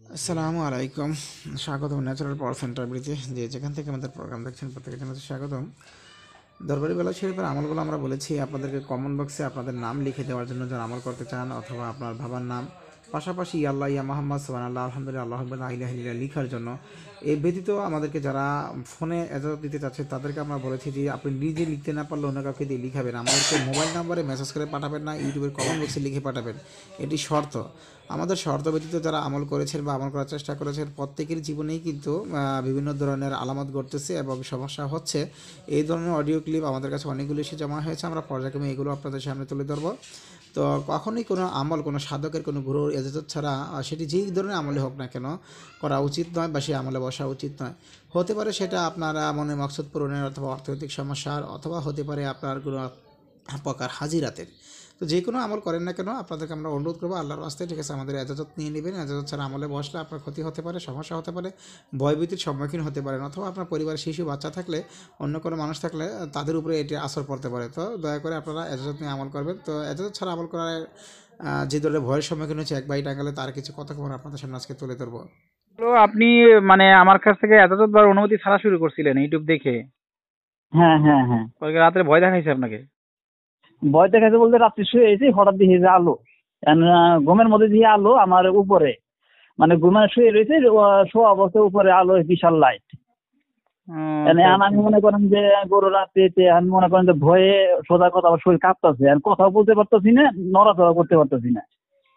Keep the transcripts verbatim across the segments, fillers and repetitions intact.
আসসালামু আলাইকুম। স্বাগতম ন্যাচারাল পাওয়ার সেন্টারবিতে, যে যেখান থেকে আমাদের প্রোগ্রাম দেখছেন প্রত্যেকে জানাতে স্বাগতম। দরবারি বেলা শরীফের আমলগুলো আমরা বলেছি আপনাদেরকে কমেন্ট বক্সে আপনাদের নাম লিখে দেওয়ার জন্য, যারা আমল করতে চান, অথবা আপনার বাবার নাম, পাশাপাশি ইয়া আল্লাহ ইয়া মোহাম্মদ সুবহানাল্লাহ আলহামদুলিল্লাহ আল্লাহু আকবার লা ইলাহা ইল্লাল্লাহ লিখার জন্য। এই ব্যতীত আমাদেরকে যারা ফোনে এজাজত দিতে চাচ্ছে তাদেরকে আমরা বলেছি যে আপনি নিজে লিখতে না পারলে অন্য কাউকে দিয়ে লিখাবেন, আমাদেরকে মোবাইল নাম্বারে মেসেজ করে পাঠাবেন না, ইউটিউবের কমেন্ট বক্সে লিখে পাঠাবেন। এটি শর্ত। আমাদের শর্ত ব্যতীত যারা আমল করেছেন বা আমল করার চেষ্টা করেছেন প্রত্যেকের জীবনেই কিন্তু আহ, বিভিন্ন ধরনের আলামত ঘটতেছে এবং সমস্যা হচ্ছে। এই ধরনের অডিও ক্লিপ আমাদের কাছে অনেকগুলো এসে জমা হয়েছে, আমরা পর্যায়ক্রমে এগুলো আপনাদের সামনে তুলে ধরবো। তো কখনোই কোনো আমল কোনো সাধকের কোনো গুরুর এজাজত ছাড়া আহ, সেটি যেই ধরনের আমলে হোক না কেন করা উচিত নয়, বা সেই আমলে বসা উচিত নয়। হতে পারে সেটা আপনার আহ, মনে মকসদ পূরণের অথবা অর্থনৈতিক সমস্যার, অথবা হতে পারে আপনার কোনো প্রকার হাজিরাতের। তো যে কোনো আমল করেন না কেন আপনাদেরকে আমরা অনুরোধ করবো আল্লাহর রাস্তায়, ঠিক আছে, আমাদের এজাজত নিয়ে নেবেন। এজাজত ছাড়া আমলে বসলে আপনার ক্ষতি হতে পারে, সমস্যা হতে পারে, ভয়ভীতির সম্মুখীন হতে পারেন, অথবা আপনার পরিবারের শিশু বাচ্চা থাকলে, অন্য কোনো মানুষ থাকলে তাদের উপরে এটি আসর পড়তে পারে। তো দয়া করে আপনারা এজাজত নিয়ে আমল করবেন। তো এজাজত ছাড়া আমল করার আহ, যে ধরনের ভয়ের সম্মুখীন হচ্ছে এক বাই টাঙ্গালে, তার কিছু কথা খবর আপনাদের সামনে আজকে তুলে ধরবো। তো আপনি মানে আমার কাছ থেকে এতদিন বার অনুমতি ছাড়া শুরু করছিলেন ইউটিউব দেখে। হ্যাঁ হ্যাঁ হ্যাঁ। কালকে রাত্রে ভয় দেখাইছে আপনাকে। ভয় দেখাচ্ছে বলতে রাত্রি শুয়ে এসে হঠাৎ দেখি যে আলো, এন, আহ, ঘুমের মধ্যে দিয়ে আলো আমার উপরে, মানে ঘুমে শুয়ে রয়েছে, আহ, শোয়া অবস্থায় উপরে আলো বিশাল লাইট। ও, এনে আচ্ছা আমি আচ্ছা। মনে করেন যে গরু রাত্রিতে আমি মনে করেন যে ভয়ে সোজা কথা আমার শরীর কাঁপতেছে, আর কথাও বলতে পারতেছি না, নড়াচড়া করতে পারতেছি না।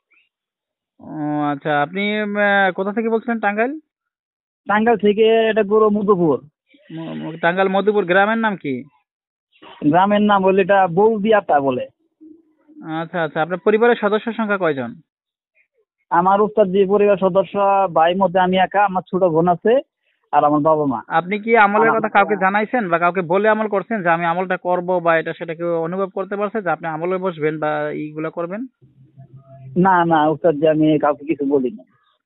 ও আচ্ছা, আপনি উম, আহ, কোথা থেকে বলছিলেন? টাঙ্গাইল? টাঙ্গাইল থেকে এটা গরু মধুপুর। ম- ম- টাঙ্গাইল মধুপুর গ্রামের নাম কি? গ্রামের নাম বলে এটা বৌদিয়াটা বলে। আচ্ছা আচ্ছা, আপনার পরিবারের সদস্য সংখ্যা কয়জন? আমার উস্তাদ যে পরিবার সদস্য, ভাই মধ্যে আমি একা, আমার ছোট বোন আছে, আর আমার বাবা মা। আপনি কি আর আমলের কথা আমার কাউকে জানাইছেন বা কাউকে বলে আমল করছেন যে আমি আমলটা করব, বা এটা সেটা কেউ অনুভব করতে পারছে যে আপনি আমলে বসবেন বা এইগুলা করবেন? না না উস্তাদ যে আমি কাউকে কিছু বলিনি।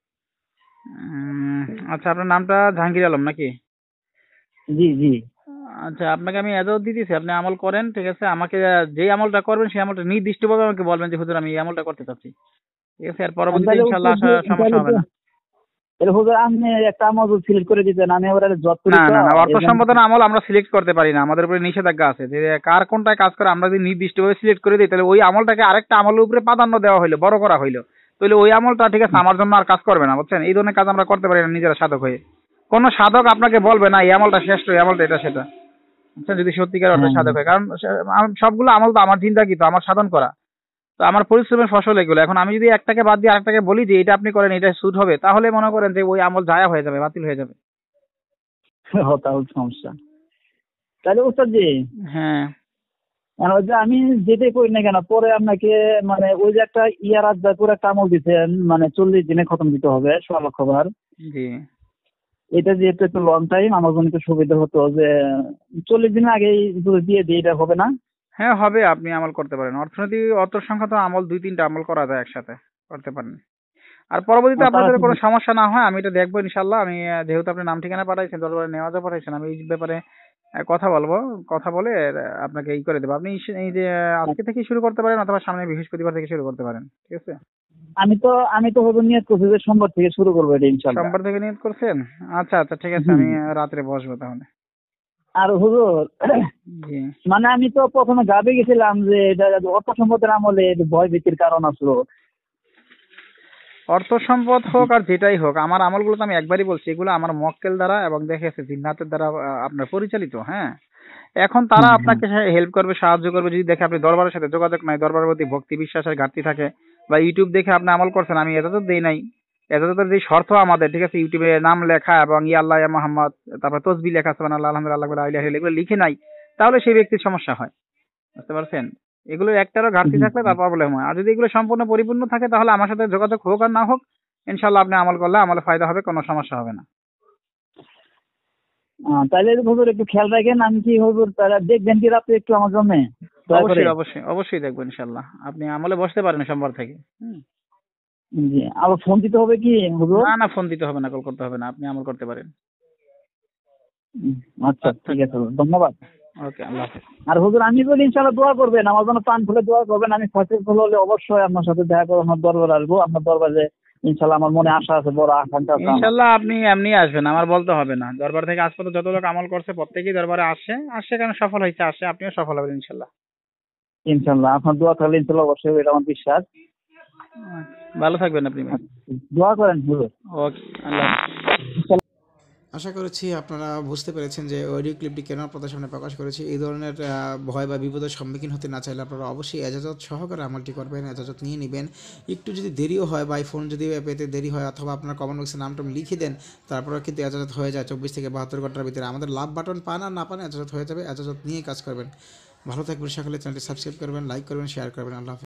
উম, আচ্ছা, আপনার নামটা জাহাঙ্গীর আলম নাকি? জি জি। আচ্ছা, আপনাকে আমি এজাজত দিতেছি, আপনি আমল করেন, ঠিক আছে। আমাকে যেই আমলটা করবেন সেই আমলটা নির্দিষ্টভাবে আমাকে বলবেন যে হুজুর আমি এই আমলটা করতে চাচ্ছি, ঠিক আছে। আর আমি পরবর্তীতে তাহলে ইনশাল্লাহ উত্তর আসা দিয়ে সমস্যা তাহলে হবে তো না। তাহলে হুজুর আপনি একটা মজুর সিলেক্ট করে দিতেন, আমি এবার জব করি না তো না না, অর্থ এই জন্য। সম্পাদনা আমল আমরা সিলেক্ট করতে পারি না, আমাদের উপরে নিষেধাজ্ঞা আছে যে কার কোনটায় কাজ করে। আমরা যদি নির্দিষ্টভাবে সিলেক্ট করে দিই তাহলে ওই আমলটাকে আরেকটা আমলের উপরে প্রাধান্য দেওয়া হইলো, বড় করা হইলো, তাহলে ওই আমলটা, ঠিক আছে, আমার জন্য আর কাজ করবে না, বুঝছেন। এই ধরনের কাজ আমরা করতে পারি না নিজেরা সাধক হয়ে। কোনো সাধক আপনাকে বলবে না এই আমলটা শ্রেষ্ঠ, এই আমলটা এটা সেটা, বুঝছেন, যদি সত্যিকার অর্থে হ্যাঁ সাধক হয়। কারণ সে- আম- সবগুলো আমল তো আমার জিন্দাগি, তো আমার সাধন করা, তো আমার পরিশ্রমের ফসল এগুলো। এখন আমি যদি একটাকে বাদ দিয়ে আরেকটাকে বলি যে এটা আপনি করেন, এটা সুট হবে, তাহলে মনে করেন যে ওই আমল জায়া হয়ে যাবে, বাতিল হয়ে যাবে। হ্যাঁ, তাহলে সমস্যা। তাহলে উস্তাদ জি, হ্যাঁ মানে ওই যে আমি যেটাই করি না কেন পরে আপনাকে, মানে ওই যে একটা ইয়ার আড্ডা করে একটা আমল দিচ্ছেন, মানে চল্লিশ দিনে খতম দিতে হবে সোয়া লক্ষ বার। জি। এটা যেহেতু একটু লং টাইম, আমার জন্য একটু সুবিধা হতো যে চল্লিশ দিন আগেই যদি দিয়ে দিই, এটা হবে না? হ্যাঁ হবে, আপনি আমল করতে পারেন। অর্থনীতি অর্থ সংখ্যা তো আমল দুই তিনটা আমল করা যায় একসাথে, করতে পারেন। আর পরবর্তীতে ও, তারা আপনাদের কোনো কিন্তু- সমস্যা না হয় আমি এটা দেখবো ইনশাল্লাহ। আমি আহ, যেহেতু আপনি নাম ঠিকানা পাঠাইছেন, দরবারে নেওয়াজা পাঠাইছেন, আমি এই ব্যাপারে আহ, কথা বলবো। কথা বলে আহ, আপনাকে ই করে দেবো। আপনি এই এই যে আহ, আজকে থেকে শুরু করতে পারেন, অথবা সামনে বৃহস্পতিবার থেকে শুরু করতে পারেন, ঠিক আছে। আমি তো আমি তো হুজুর নিয়ত করছি যে সোমবার থেকে শুরু করবো এটা ইনশাল্লাহ। সোমবার থেকে নিয়ত করছেন? আচ্ছা আচ্ছা, ঠিক আছে, হুম। আমি আহ, রাত্রে বসবো তাহলে। আর হুজুর, জি। মানে আমি তো প্রথমে ভাবে গেছিলাম যে এটা অর্থ সম্পদের আমলে ভয় ভীতির কারণ আসলো। অর্থ সম্পদ হোক আর যেটাই হোক, আমার আমলগুলো তো আমি একবারই বলছি, এগুলো আমার মক্কেল দ্বারা এবং দেখে এসে জিন্নাতের দ্বারা আহ, আপনার পরিচালিত। হ্যাঁ, এখন তারা হ্যাঁ হ্যাঁ। আপনাকে হেল্প করবে, সাহায্য করবে যদি দেখে আপনি দরবারের সাথে যোগাযোগ নাই, দরবারের প্রতি ভক্তি বিশ্বাসের ঘাটতি থাকে, বা ইউটিউব দেখে আপনি আমল করছেন, আমি এটা তো দেই নাই, এটা তো যে শর্ত আমাদের, ঠিক আছে, ইউটিউবে নাম লেখা এবং ইয়া আল্লাহ ইয়া মোহাম্মদ, তারপর তসবি লেখা সুবহানাল্লাহ আলহামদুলিল্লাহ আল্লাহু আকবার লা ইলাহা ইল্লাল্লাহ, এগুলো লিখে নাই, তাহলে সেই ব্যক্তির সমস্যা হয়, বুঝতে পারছেন। এগুলো একটারও ঘাটতি হুম, থাকলে হুম। তার প্রবলেম হয়। আর যদি এগুলো সম্পূর্ণ পরিপূর্ণ থাকে তাহলে আমার সাথে যোগাযোগ হোক আর না হোক, ইনশাল্লাহ আপনি আমল করলে আমলে ফায়দা হবে, কোনো সমস্যা হবে না। আহ, তাহলে হুজুর একটু খেয়াল রাখেন, আমি কি হুজুর তাহলে দেখবেন কি রাত্রে একটু আমার জন্য দয়া করে? অবশ্যই অবশ্যই অবশ্যই দেখবো ইনশাল্লাহ, আপনি আমলে বসতে পারেন সোমবার থেকে। হুম। জি, আবার ফোন দিতে হবে কি হুজুর? না না, ফোন দিতে হবে না, কল করতে হবে না, আপনি আমল করতে পারেন। হুম, আচ্ছা আচ্ছা, ঠিক আছে হুজুর, ধন্যবাদ। ওকে, আল্লাহ হাফেজ। আর হুজুর আমি বলি ইনশাআল্লাহ দোয়া করবেন, আমার জন্য প্রাণ খুলে দোয়া করবেন। আমি সাকসেসফুল হলে অবশ্যই আপনার সাথে দেখা করে আমার দরবার আসবো, আপনার দরবারে ইনশাল্লাহ আমার মনে আশা আছে, বড় আকাঙ্ক্ষা আছে আমার। ইনশাল্লাহ আপনি এমনি আসবেন, আমার বলতে হবে না। দরবার থেকে আজ পর্যন্ত যত লোক আমল করছে প্রত্যেকেই দরবারে আসে, আসে কারণ সফল হয়েছে, আসে, আপনিও সফল হবেন ইনশাল্লাহ। ইনশাল্লাহ আপনার দোয়া থাকলে ইনশাল্লাহ অবশ্যই, এটা আমার বিশ্বাস। আচ্ছা, ভালো থাকবেন আপনি ভাই। দোয়া করেন হুজুর। ওকে, আল্লাহ হাফেজ। আশা করছি আপনারা বুঝতে পেরেছেন যে অডিও ক্লিপটি কেন আপনাদের সামনে প্রকাশ করেছি। এই ধরনের আহ, ভয় বা বিপদের সম্মুখীন হতে না চাইলে আপনারা অবশ্যই এজাজত সহকারে আমলটি করবেন, এজাজত নিয়ে নেবেন। একটু যদি দেরিও হয় বা ফোন যদি পেতে দেরি হয় অথবা আপনার কমেন্ট বক্সে নামটা লিখে দেন, তারপরে কিন্তু এজাজত হয়ে যায় চব্বিশ থেকে বাহাত্তর ঘন্টার ভিতরে। আমাদের লাভ বাটন পান আর না পান এজাজত হয়ে যাবে, এজাজত নিয়ে কাজ করবেন। ভালো থাকবেন সকলে, চ্যানেলটি সাবস্ক্রাইব করবেন, লাইক করবেন, শেয়ার করবেন। আল্লাহ হাফেজ।